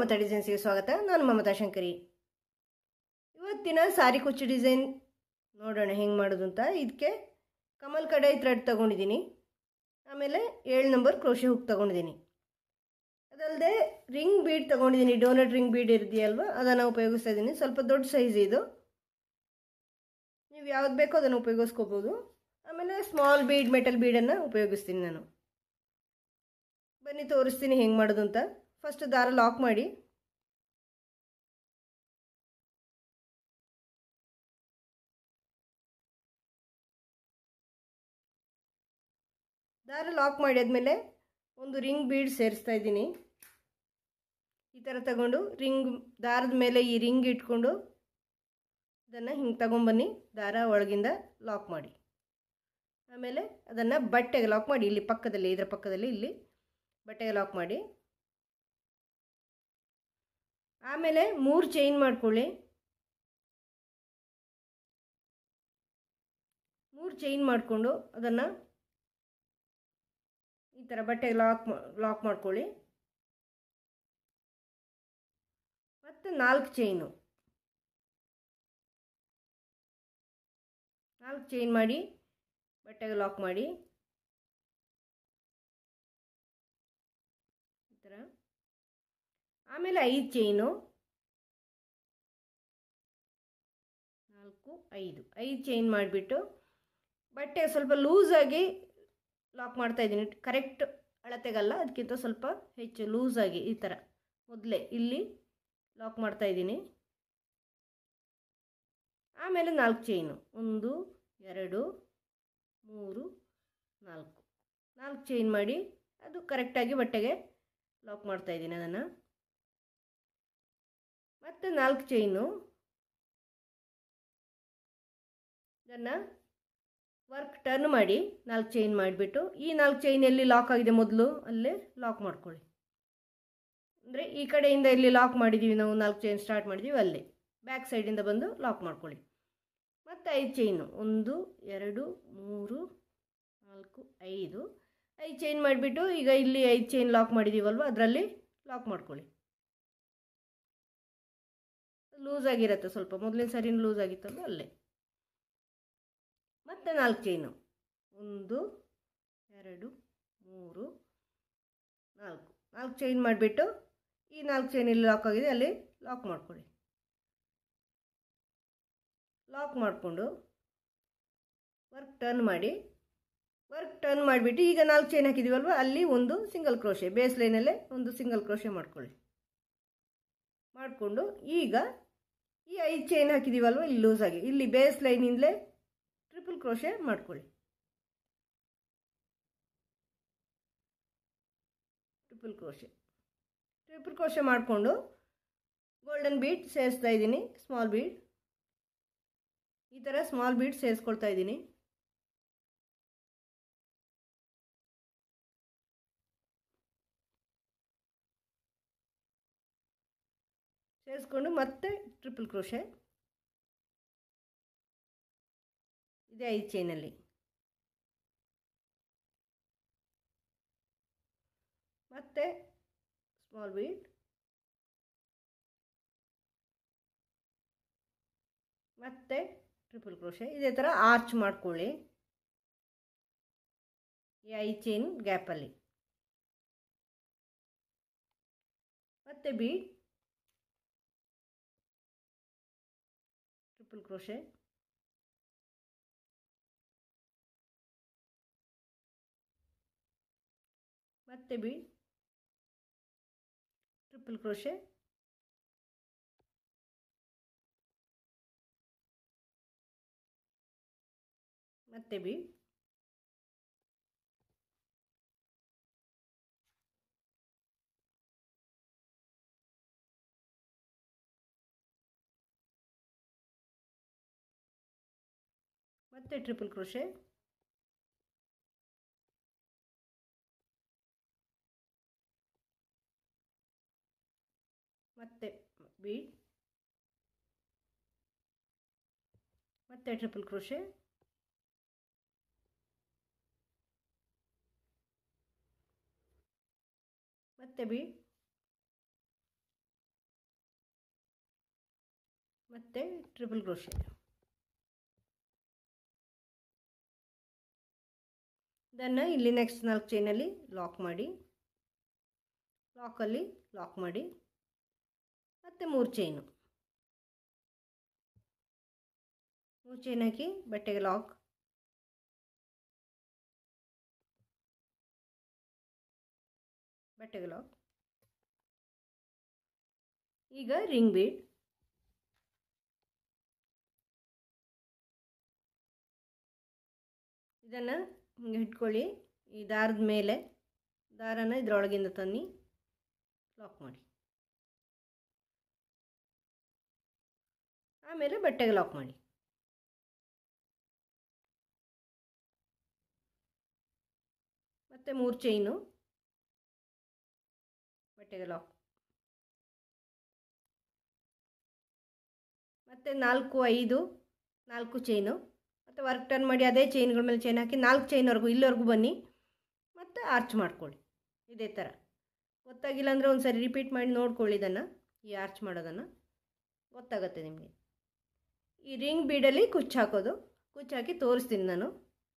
ಮಮತಾ ಡಿಸೈನ್ಸ್ಗೆ ಸ್ವಾಗತ. ನಾನು ಮಮತಾ ಶಂಕರಿ. ಇವತ್ತಿನ ಸಾರಿ ಕುಚ್ಚು ಡಿಸೈನ್ ನೋಡೋಣ ಹೆಂಗೆ ಮಾಡೋದು ಅಂತ. ಇದಕ್ಕೆ ಕಮಲ್ ಕಡಾಯಿ ಥ್ರೆಡ್ ತಗೊಂಡಿದ್ದೀನಿ, ಆಮೇಲೆ 7 ನಂಬರ್ ಕ್ರೋಶೆ ಹುಕ್ ತಗೊಂಡಿದ್ದೀನಿ. ಅದಲ್ಲದೆ ರಿಂಗ್ ಬೀಡ್ ತಗೊಂಡಿದ್ದೀನಿ, ಡೋನಟ್ ರಿಂಗ್ ಬೀಡ್ ಇರ್ದೆಯಲ್ವ ಅದನ್ನು ಉಪಯೋಗಿಸ್ತಾ ಇದ್ದೀನಿ. ಸ್ವಲ್ಪ ದೊಡ್ಡ ಸೈಜ್ ಇದು, ನೀವು ಯಾವ್ದು ಬೇಕೋ ಅದನ್ನು ಉಪಯೋಗಿಸ್ಕೋಬೋದು. ಆಮೇಲೆ ಸ್ಮಾಲ್ ಬೀಡ್, ಮೆಟಲ್ ಬೀಡನ್ನು ಉಪಯೋಗಿಸ್ತೀನಿ ನಾನು. ಬನ್ನಿ ತೋರಿಸ್ತೀನಿ ಹೆಂಗೆ ಮಾಡೋದು ಅಂತ. ಫಸ್ಟ್ ದಾರ ಲಾಕ್ ಮಾಡಿ, ಆದಮೇಲೆ ಒಂದು ರಿಂಗ್ ಬೀಡ್ ಸೇರಿಸ್ತಾ ಇದ್ದೀನಿ. ಈ ಥರ ತಗೊಂಡು ದಾರದ ಮೇಲೆ ಈ ರಿಂಗ್ ಇಟ್ಕೊಂಡು ಅದನ್ನು ಹಿಂಗೆ ತಗೊಂಬನ್ನಿ, ದಾರ ಒಳಗಿಂದ ಲಾಕ್ ಮಾಡಿ. ಆಮೇಲೆ ಅದನ್ನು ಬಟ್ಟೆಗೆ ಲಾಕ್ ಮಾಡಿ, ಇಲ್ಲಿ ಪಕ್ಕದಲ್ಲಿ, ಇದರ ಪಕ್ಕದಲ್ಲಿ ಇಲ್ಲಿ ಬಟ್ಟೆಗೆ ಲಾಕ್ ಮಾಡಿ. ಆಮೇಲೆ 3 ಚೈನ್ ಮಾಡ್ಕೊಳ್ಳಿ. 3 ಚೈನ್ ಮಾಡಿಕೊಂಡು ಅದನ್ನು ಈ ಥರ ಬಟ್ಟೆಗೆ ಲಾಕ್ ಮಾಡ್ಕೊಳ್ಳಿ. ಮತ್ತು 4 ಚೈನ್ ಮಾಡಿ ಬಟ್ಟೆಗೆ ಲಾಕ್ ಮಾಡಿ ಈ ಥರ. ಆಮೇಲೆ 5 ಚೈನು, 4 5 ಚೈನ್ ಮಾಡಿಬಿಟ್ಟು ಬಟ್ಟೆ ಸ್ವಲ್ಪ ಲೂಸಾಗಿ ಲಾಕ್ ಮಾಡ್ತಾ ಇದ್ದೀನಿ. ಕರೆಕ್ಟ್ ಅಳತೆಗಲ್ಲ, ಅದಕ್ಕಿಂತ ಸ್ವಲ್ಪ ಹೆಚ್ಚು ಲೂಸಾಗಿ ಈ ಥರ ಮೊದಲೇ ಇಲ್ಲಿ ಲಾಕ್ ಮಾಡ್ತಾ ಇದ್ದೀನಿ. ಆಮೇಲೆ 4 ಚೈನು, 1 2 3 4 ಚೈನ್ ಮಾಡಿ ಅದು ಕರೆಕ್ಟಾಗಿ ಬಟ್ಟೆಗೆ ಲಾಕ್ ಮಾಡ್ತಾ ಇದ್ದೀನಿ ಅದನ್ನು. ಮತ್ತು 4 ಚೈನು, ಇದನ್ನು ವರ್ಕ್ ಟರ್ನ್ ಮಾಡಿ 4 ಚೈನ್ ಮಾಡಿಬಿಟ್ಟು ಈ 4 ಚೈನ್ ಎಲ್ಲಿ ಲಾಕ್ ಆಗಿದೆ ಮೊದಲು ಅಲ್ಲೇ ಲಾಕ್ ಮಾಡ್ಕೊಳ್ಳಿ. ಅಂದರೆ ಈ ಕಡೆಯಿಂದ ಎಲ್ಲಿ ಲಾಕ್ ಮಾಡಿದ್ದೀವಿ ನಾವು, 4 ಚೈನ್ ಸ್ಟಾರ್ಟ್ ಮಾಡಿದ್ದೀವಿ ಅಲ್ಲೇ ಬ್ಯಾಕ್ ಸೈಡಿಂದ ಬಂದು ಲಾಕ್ ಮಾಡ್ಕೊಳ್ಳಿ. ಮತ್ತು 5 ಚೈನು, 1 2 3 4 5 ಚೈನ್ ಮಾಡಿಬಿಟ್ಟು ಈಗ ಇಲ್ಲಿ 5 ಚೈನ್ ಲಾಕ್ ಮಾಡಿದ್ದೀವಲ್ವ ಅದರಲ್ಲಿ ಲಾಕ್ ಮಾಡ್ಕೊಳ್ಳಿ. ಲೂಸಾಗಿರುತ್ತೆ ಸ್ವಲ್ಪ, ಮೊದಲಿನ ಸರಿನೂ ಲೂಸ್ ಆಗಿತ್ತಲ್ವ ಅಲ್ಲೇ. ಮತ್ತು 4 ಚೈನು, 1 2 3 4 ಚೈನ್ ಮಾಡಿಬಿಟ್ಟು ಈ 4 ಚೈನ್ ಇಲ್ಲಿ ಲಾಕ್ ಆಗಿದೆ ಅಲ್ಲಿ ಲಾಕ್ ಮಾಡ್ಕೊಳ್ಳಿ. ಲಾಕ್ ಮಾಡಿಕೊಂಡು ವರ್ಕ್ ಟರ್ನ್ ಮಾಡಿಬಿಟ್ಟು ಈಗ 4 ಚೈನ್ ಹಾಕಿದ್ದೀವಲ್ವ ಅಲ್ಲಿ ಒಂದು ಸಿಂಗಲ್ ಕ್ರೋಶೆ, ಬೇಸ್ ಲೈನಲ್ಲೇ ಒಂದು ಸಿಂಗಲ್ ಕ್ರೋಶೆ ಮಾಡ್ಕೊಳ್ಳಿ. ಮಾಡಿಕೊಂಡು ಈಗ ಈ 5 ಚೈನ್ ಹಾಕಿದ್ದೀವಲ್ವ ಇಲ್ಲಿ ಲೂಸಾಗಿ, ಇಲ್ಲಿ ಬೇಸ್ ಲೈನಿಂದಲೇ ಟ್ರಿಪಲ್ ಕ್ರೋಶೆ ಮಾಡ್ಕೊಳ್ಳಿ. ಟ್ರಿಪಲ್ ಕ್ರೋಶೆ ಮಾಡಿಕೊಂಡು ಗೋಲ್ಡನ್ ಬೀಡ್ ಸೇರಿಸ್ತಾ ಇದ್ದೀನಿ. ಸ್ಮಾಲ್ ಬೀಡ್ ಈ ಥರ ಸ್ಮಾಲ್ ಬೀಡ್ ಸೇರಿಸ್ಕೊಳ್ತಾ ಇದ್ದೀನಿ. ಸೇರಿಸ್ಕೊಂಡು ಮತ್ತೆ ಟ್ರಿಪಲ್ ಕ್ರೋಶೆ ಇದೆ 5 ಚೈನಲ್ಲಿ. ಮತ್ತೆ ಸ್ಮಾಲ್ ಬೀಡ್, ಮತ್ತೆ ಟ್ರಿಪಲ್ ಕ್ರೋಶೆ. ಇದೇ ಥರ ಆರ್ಚ್ ಮಾಡ್ಕೊಳ್ಳಿ ಈ 5 ಚೈನ್ ಗ್ಯಾಪಲ್ಲಿ. ಮತ್ತೆ ಬೀಡ್, ಟ್ರಿಪಲ್ ಕ್ರೋಶೆ, ಮತ್ತೆ ಬೀಡ್, ಟ್ರಿಪಲ್ ಕ್ರೋಶೆ, ಮತ್ತೆ ಬೀಡ್, ಮತ್ತೆ ಟ್ರಿಪಲ್ ಕ್ರೋಶೆ, ಮತ್ತೆ ಬೀಡ್, ಮತ್ತೆ ಟ್ರಿಪಲ್ ಕ್ರೋಶೆ, ಮತ್ತೆ ಬೀಡ್, ಮತ್ತು ಟ್ರಿಪಲ್ ಕ್ರೋಶೆ. ಇದನ್ನು ಇಲ್ಲಿ ನೆಕ್ಸ್ಟ್ 4 ಚೈನಲ್ಲಿ ಲಾಕ್ ಮಾಡಿ, ಲಾಕಲ್ಲಿ ಲಾಕ್ ಮಾಡಿ, ಮತ್ತು 3 ಚೈನು, 3 ಚೈನ್ ಹಾಕಿ ಬಟ್ಟೆಗೆ ಲಾಕ್, ಬಟ್ಟೆಗೆ ಲಾಕ್. ಈಗ ರಿಂಗ್ ಬೀಡ್, ಇದನ್ನು ಹಿಂಗೆ ಇಟ್ಕೊಳ್ಳಿ. ಈ ದಾರದ ಮೇಲೆ ದಾರನ ಇದರೊಳಗಿಂದ ತನ್ನಿ ಲಾಕ್ ಮಾಡಿ, ಆಮೇಲೆ ಬಟ್ಟೆಗೆ ಲಾಕ್ ಮಾಡಿ. ಮತ್ತು 3 ಚೈನು, ಬಟ್ಟೆಗೆ ಲಾಕ್, ಮತ್ತು 4 5 4 ಚೈನು, ಮತ್ತು ವರ್ಕ್ ಟರ್ನ್ ಮಾಡಿ ಅದೇ ಚೈನ್ಗಳ ಮೇಲೆ ಚೈನ್ ಹಾಕಿ 4 ಚೈನ್ವರೆಗೂ ಇಲ್ಲಿವರೆಗೂ ಬನ್ನಿ, ಮತ್ತು ಆರ್ಚ್ ಮಾಡ್ಕೊಳ್ಳಿ. ಇದೇ ಥರ ಗೊತ್ತಾಗಿಲ್ಲ ಅಂದರೆ ಒಂದು ಸರಿ ರಿಪೀಟ್ ಮಾಡಿ ನೋಡ್ಕೊಳ್ಳಿ. ಇದನ್ನು ಈ ಆರ್ಚ್ ಮಾಡೋದನ್ನು ಗೊತ್ತಾಗುತ್ತೆ ನಿಮಗೆ. ಈ ರಿಂಗ್ ಬೀಡಲ್ಲಿ ಕುಚ್ಚು ಹಾಕೋದು, ಕುಚ್ಚು ಹಾಕಿ ತೋರಿಸ್ತೀನಿ ನಾನು.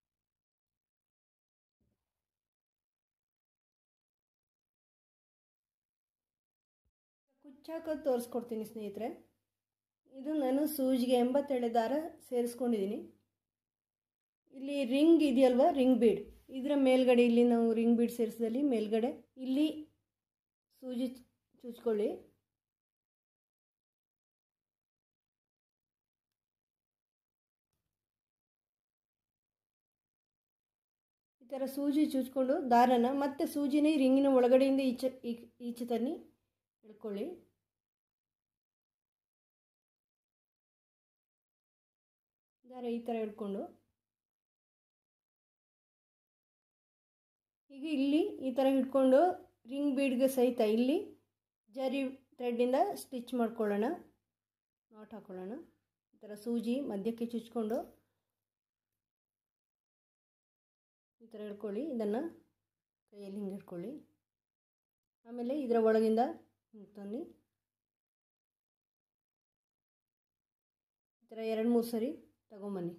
ಕುಚ್ಚು ಹಾಕೋದು ತೋರಿಸ್ಕೊಡ್ತೀನಿ ಸ್ನೇಹಿತರೆ. ಇದು ನಾನು ಸೂಜಿಗೆ 87 ದಾರ ಸೇರಿಸ್ಕೊಂಡಿದ್ದೀನಿ. ಇಲ್ಲಿ ರಿಂಗ್ ಇದೆಯಲ್ವ, ರಿಂಗ್ ಬೀಡ್, ಇದರ ಮೇಲ್ಗಡೆ ಇಲ್ಲಿ ನಾವು ರಿಂಗ್ ಬೀಡ್ ಸೇರಿಸಿದಲ್ಲಿ ಮೇಲ್ಗಡೆ ಇಲ್ಲಿ ಸೂಜಿ ಚುಚ್ಕೊಳ್ಳಿ. ಈ ಥರ ಸೂಜಿ ಚುಚ್ಕೊಂಡು ದಾರನ ಮತ್ತೆ ಸೂಜಿನ ರಿಂಗಿನ ಒಳಗಡೆಯಿಂದ ಈಚೆ ತನ್ನಿ ಇಳ್ಕೊಳ್ಳಿ. ದಾರ ಈ ಥರ ಹಿಡ್ಕೊಂಡು ಈಗ ಇಲ್ಲಿ ಈ ಥರ ಹಿಡ್ಕೊಂಡು ರಿಂಗ್ ಬೀಡ್ಗೆ ಸಹಿತ ಇಲ್ಲಿ ಜರಿ ಥ್ರೆಡ್ಡಿಂದ ಸ್ಟಿಚ್ ಮಾಡ್ಕೊಳ್ಳೋಣ, ನಾಟ್ ಹಾಕೊಳ್ಳೋಣ. ಈ ಥರ ಸೂಜಿ ಮಧ್ಯಕ್ಕೆ ಚುಚ್ಕೊಂಡು ಈ ಥರ ಹಿಡ್ಕೊಳ್ಳಿ. ಇದನ್ನು ಕೈಯಲ್ಲಿ ಹಿಂಗೆ ಹಿಡ್ಕೊಳ್ಳಿ. ಆಮೇಲೆ ಇದರ ಒಳಗಿಂದ ಹಿಂಗೆ ತನ್ನಿ, ಈ ಥರ 2-3 ಸರಿ ತಗೊಂಬನ್ನಿ.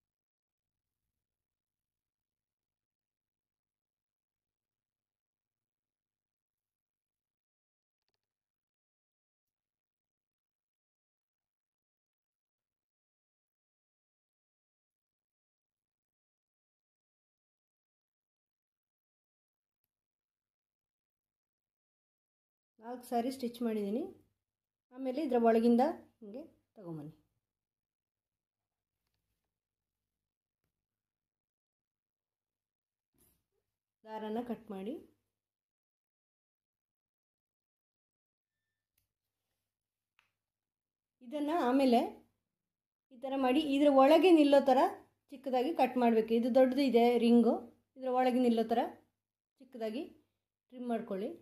ನಾಲ್ಕು ಸಾರಿ ಸ್ಟಿಚ್ ಮಾಡಿದ್ದೀನಿ. ಆಮೇಲೆ ಇದರ ಒಳಗಿಂದ ಹಿಂಗೆ ತಗೊಂಬನ್ನಿ. ದಾರನ ಕಟ್ ಮಾಡಿ ಇದನ್ನು ಆಮೇಲೆ ಈ ಥರ ಮಾಡಿ ಇದರ ಒಳಗೆ ನಿಲ್ಲೋ ಥರ ಚಿಕ್ಕದಾಗಿ ಕಟ್ ಮಾಡಬೇಕು. ಇದು ದೊಡ್ಡದು ಇದೆ ರಿಂಗು, ಇದರ ಒಳಗೆ ನಿಲ್ಲೋ ಥರ ಚಿಕ್ಕದಾಗಿ ಟ್ರಿಮ್ ಮಾಡ್ಕೊಳ್ಳಿ.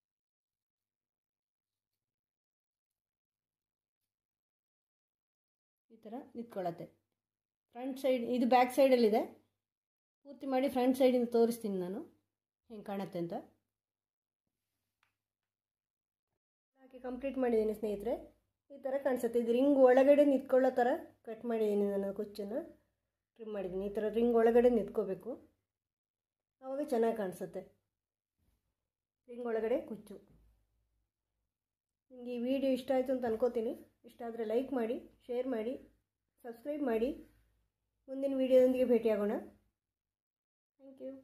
ಈ ಥರ ನಿಂತ್ಕೊಳ್ಳುತ್ತೆ. ಫ್ರಂಟ್ ಸೈಡ್ ಇದು ಬ್ಯಾಕ್ ಸೈಡಲ್ಲಿದೆ, ಪೂರ್ತಿ ಮಾಡಿ ಫ್ರಂಟ್ ಸೈಡಿಂದ ತೋರಿಸ್ತೀನಿ ನಾನು ಹೆಂಗೆ ಕಾಣುತ್ತೆ ಅಂತ. ಹಾಕಿ ಕಂಪ್ಲೀಟ್ ಮಾಡಿದ್ದೀನಿ ಸ್ನೇಹಿತರೆ. ಈ ಥರ ಕಾಣಿಸುತ್ತೆ. ಇದು ರಿಂಗ್ ಒಳಗಡೆ ನಿಂತ್ಕೊಳ್ಳೋ ಥರ ಕಟ್ ಮಾಡಿದ್ದೀನಿ ನಾನು, ಕುಚ್ಚನ್ನು ಟ್ರಿಮ್ ಮಾಡಿದ್ದೀನಿ. ಈ ಥರ ರಿಂಗ್ ಒಳಗಡೆ ನಿಂತ್ಕೋಬೇಕು, ಆವಾಗ ಚೆನ್ನಾಗಿ ಕಾಣಿಸುತ್ತೆ. ರಿಂಗ್ ಒಳಗಡೆ ಕುಚ್ಚು. ನಿಮಗೆ ಈ ವಿಡಿಯೋ ಇಷ್ಟ ಆಯಿತು ಅಂತ ಅನ್ಕೋತೀನಿ. ಇಷ್ಟ ಆದರೆ ಲೈಕ್ ಮಾಡಿ, ಶೇರ್ ಮಾಡಿ, ಸಬ್ಸ್ಕ್ರೈಬ್ ಮಾಡಿ. ಮುಂದಿನ ವಿಡಿಯೋದೊಂದಿಗೆ ಭೇಟಿಯಾಗೋಣ. Thank you.